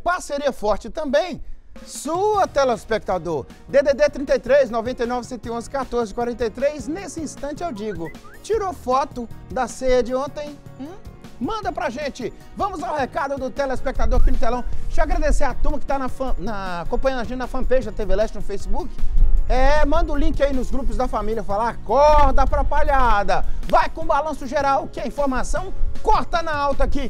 Parceria forte também, sua telespectador. DDD 33 99 111 14 43. Nesse instante eu digo, tirou foto da ceia de ontem? Manda pra gente. Vamos ao recado do telespectador aqui no telão. Deixa eu agradecer a turma que tá acompanhando a gente na fanpage da TV Leste no Facebook. Manda o link aí nos grupos da família, falar, acorda pra palhada. Vai com o balanço geral, que a informação corta na alta aqui.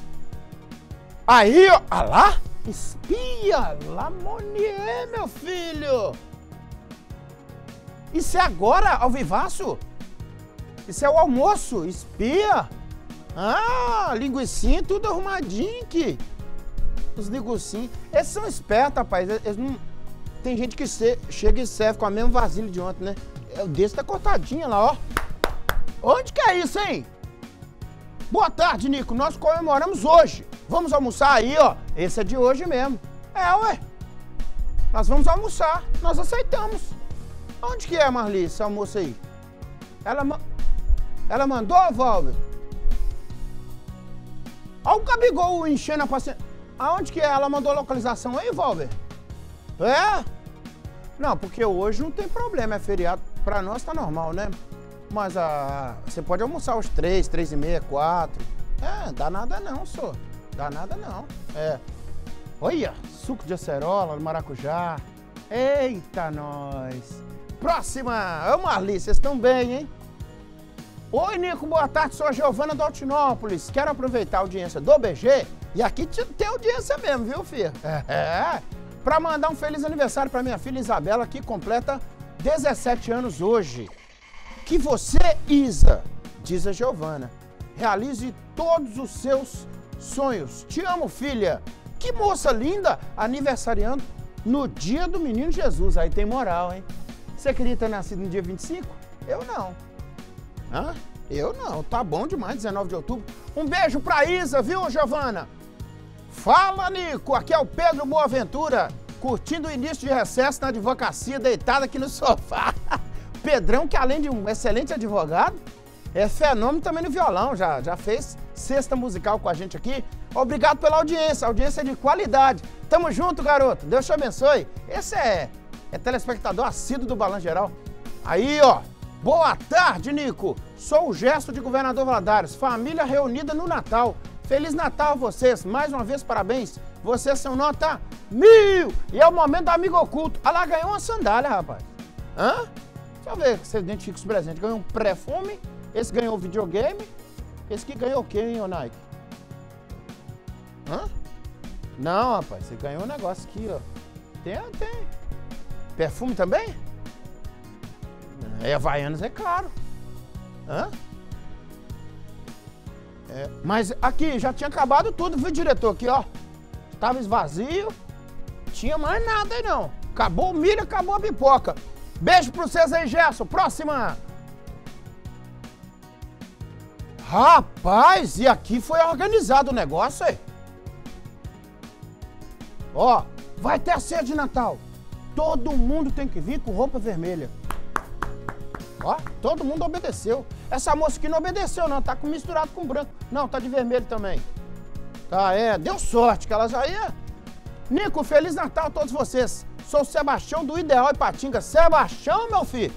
Aí, ó, ah lá, espia, Lamonier, meu filho. Isso é agora, ao vivaço? Isso é o almoço, espia. Ah, linguicinha, tudo arrumadinho aqui. Os linguicinhos. Esses são espertos, rapaz. Eles não... Tem gente que chega e serve com a mesma vasilha de ontem, né? O desse tá cortadinho lá, ó. Onde que é isso, hein? Boa tarde, Nico. Nós comemoramos hoje. Vamos almoçar aí, ó. Esse é de hoje mesmo. Ué. Nós vamos almoçar. Nós aceitamos. Onde que é, Marli, esse almoço aí? Ela mandou, Valber? Olha o Gabigol enchendo a paciência. Aonde que é? Ela mandou a localização aí, Valber? Não, porque hoje não tem problema, é feriado. Pra nós tá normal, né? Mas você pode almoçar aos 3, 3h30, 4. Dá nada não, senhor. Dá nada não. Olha, suco de acerola, maracujá. Eita, nós. Próxima. Ô, Marli, vocês estão bem, hein? Oi, Nico, boa tarde. Sou a Giovana do Altinópolis. Quero aproveitar a audiência do BG. E aqui tem audiência mesmo, viu, filho? Pra mandar um feliz aniversário pra minha filha Isabela, que completa 17 anos hoje. Que você, Isa, diz a Giovana, realize todos os seus sonhos. Te amo, filha. Que moça linda, aniversariando no dia do Menino Jesus. Aí tem moral, hein? Você queria ter nascido no dia 25? Eu não. Eu não. Tá bom demais, 19 de outubro. Um beijo pra Isa, viu, Giovana? Fala, Nico. Aqui é o Pedro Boaventura, curtindo o início de recesso na advocacia, deitado aqui no sofá. Pedrão, que além de um excelente advogado, é fenômeno também no violão, já fez cesta musical com a gente aqui. Obrigado pela audiência, audiência de qualidade. Tamo junto, garoto, Deus te abençoe. Esse é telespectador assíduo do Balanço Geral. Aí, ó, boa tarde, Nico. Sou o Gesto de Governador Valadares, família reunida no Natal. Feliz Natal a vocês, mais uma vez parabéns. Vocês são nota 1000. E é o momento do amigo oculto. Ah lá, ganhou uma sandália, rapaz. Deixa eu ver se você identifica os presentes. Ganhou um perfume, esse ganhou um videogame, esse que ganhou o quê, hein, ô Nike? Não, rapaz, você ganhou um negócio aqui, ó. Tem. Perfume também? Havaianas é caro. Mas aqui, já tinha acabado tudo, viu, diretor? Aqui, ó. Tava vazio. Tinha mais nada aí, não. Acabou o milho, acabou a pipoca. Beijo pra vocês aí, Gerson. Próxima. Rapaz, e aqui foi organizado o negócio, aí. Ó, vai ter a ceia de Natal. Todo mundo tem que vir com roupa vermelha. Ó, todo mundo obedeceu. Essa moça aqui não obedeceu, não. Tá misturado com branco. Não, tá de vermelho também. Tá, deu sorte que ela já ia. Nico, Feliz Natal a todos vocês. Sou o Sebastião do Ideal Ipatinga. Sebastião, meu filho.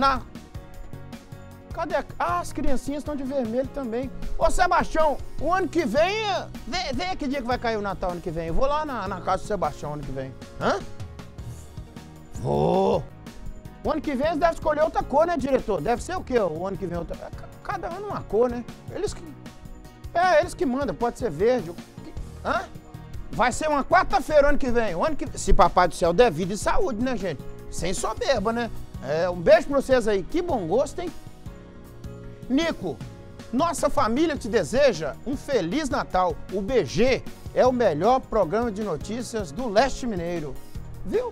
Cadê? As criancinhas estão de vermelho também. Ô, Sebastião, o ano que vem... Vem que dia que vai cair o Natal ano que vem. Eu vou lá na casa do Sebastião ano que vem. Vou. O ano que vem eles devem escolher outra cor, né, diretor? Deve ser o quê? O ano que vem outra... Cada ano uma cor, né? Eles que mandam. Pode ser verde. Vai ser uma quarta-feira o ano que vem. Se Papai do Céu der vida e saúde, né, gente? Sem soberba, né? Um beijo pra vocês aí. Que bom gosto, hein? Nico, nossa família te deseja um Feliz Natal. O BG é o melhor programa de notícias do Leste Mineiro. Viu?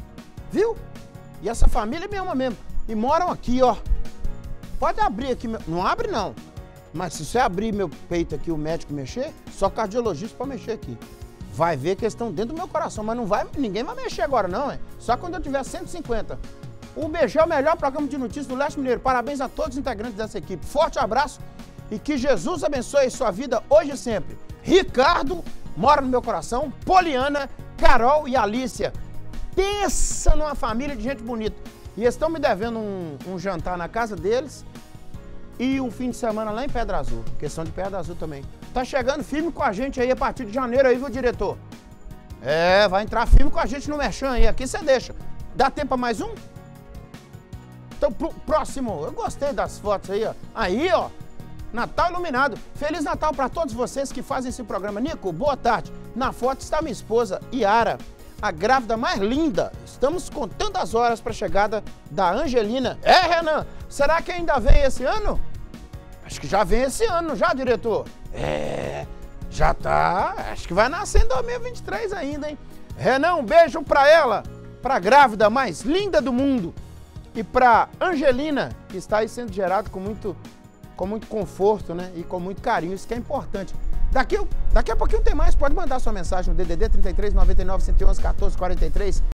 E essa família é minha mesmo. E moram aqui, ó. Pode abrir aqui. Não abre, não. Mas se você abrir meu peito aqui, o médico mexer, só cardiologista pra mexer aqui. Vai ver que eles estão dentro do meu coração, mas ninguém vai mexer agora, não, é? Só quando eu tiver 150. O BG é o melhor programa de notícias do Leste Mineiro. Parabéns a todos os integrantes dessa equipe. Forte abraço e que Jesus abençoe sua vida hoje e sempre. Ricardo mora no meu coração, Poliana, Carol e Alícia. Pensa numa família de gente bonita. E eles estão me devendo um jantar na casa deles e um fim de semana lá em Pedra Azul. Questão de Pedra Azul também. Tá chegando firme com a gente aí a partir de janeiro aí, viu, diretor? É, vai entrar firme com a gente no Merchan aí. Aqui você deixa. Dá tempo pra mais um? Então, próximo. Eu gostei das fotos aí, ó. Aí, ó. Natal iluminado. Feliz Natal pra todos vocês que fazem esse programa. Nico, boa tarde. Na foto está minha esposa, Yara, a grávida mais linda. Estamos contando as horas para a chegada da Angelina. É, Renan? Será que ainda vem esse ano? Acho que já vem esse ano, já, diretor? É, já tá. Acho que vai nascer em 2023 ainda, hein? Renan, um beijo pra ela, pra grávida mais linda do mundo. E pra Angelina, que está aí sendo gerado com muito conforto, né? E com muito carinho, isso que é importante. Daqui a pouquinho tem mais, pode mandar sua mensagem no DDD 33 99 111 14 43.